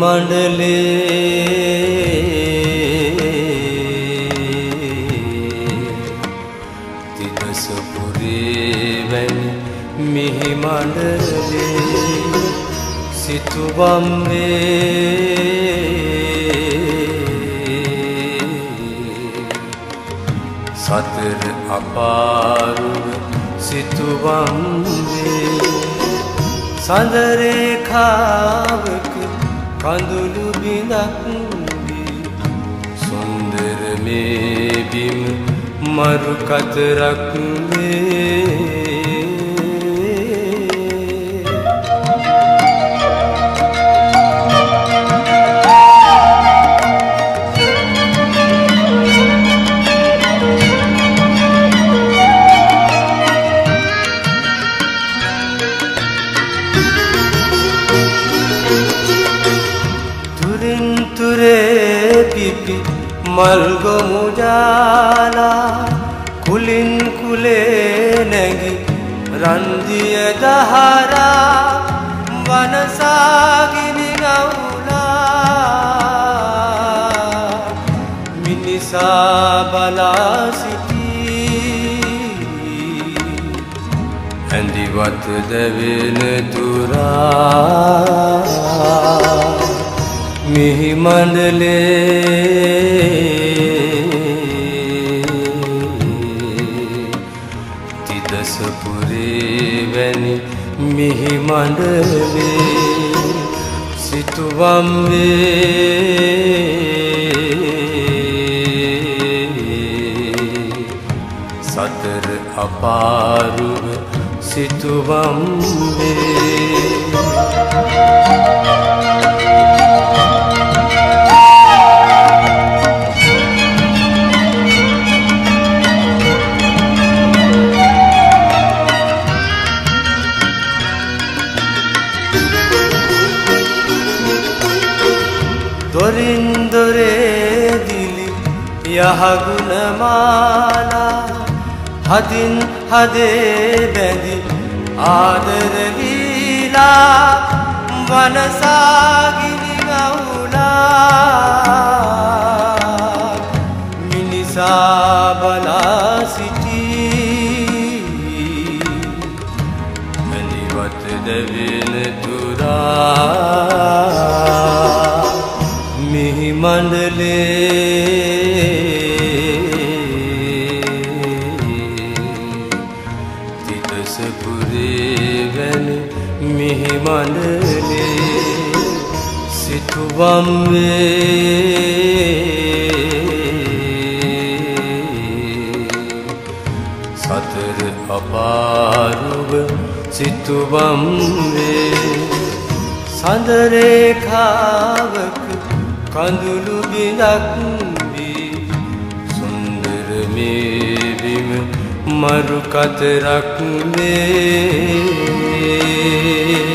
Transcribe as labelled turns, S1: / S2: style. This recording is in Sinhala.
S1: මණ්ඩලේ තිදසපුරේ වැනි මිහි මණ්ඩලේ සිතුවම් වේ සතර අපාරුව සිතුවම් වේ සඳ රේඛාවක කඳුළු බිඳක් වී සුන්දර මේ බිම මරු කතරක් වේ පිපි මල්ගොමු ජාලා කුලින් කුලේ නැගි රන්දිය දහරා වනසාගිනි ගවුලා මිනිසා බලා සිටී ඇඳිවත දැවෙන තුරා මිහි මණ්ඩලේ තිදසපුරේ වැනි මිහි මණ්ඩලේ සිතුවම් වේ සතර අපාරුව සිතුවම් වේ දොරින් දොරේ දිලි යහගුණ මාලා හදින් හදේ බැඳි ආදර ලීලා වනසාගිනි ගවුලා මිනිසා බලා සිටී මැලිවත දැවෙන තුරා මිහි මණ්ඩලේ තිදසපුරේ වැනි මිහි මණ්ඩලේ සිතුවම් වේ සතර අපාරුව සිතුවම් වේ සඳ රේඛාවක කඳුළු බිඳක් වී සුන්දර මේ බිම මරු කතරක් වේ